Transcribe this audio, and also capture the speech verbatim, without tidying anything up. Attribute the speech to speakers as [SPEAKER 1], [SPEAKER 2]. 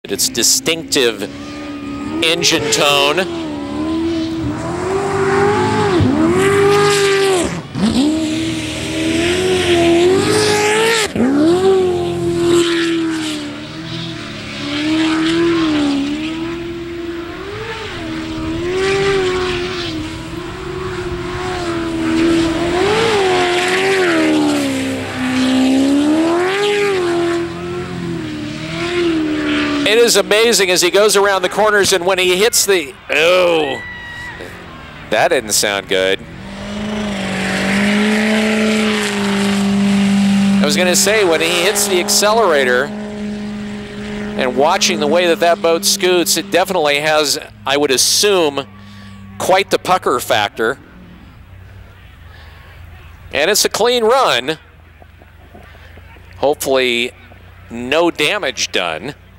[SPEAKER 1] Its distinctive engine tone. It is amazing as he goes around the corners, and when he hits the, oh, that didn't sound good. I was going to say, when he hits the accelerator and watching the way that that boat scoots, it definitely has, I would assume, quite the pucker factor. And it's a clean run. Hopefully no damage done.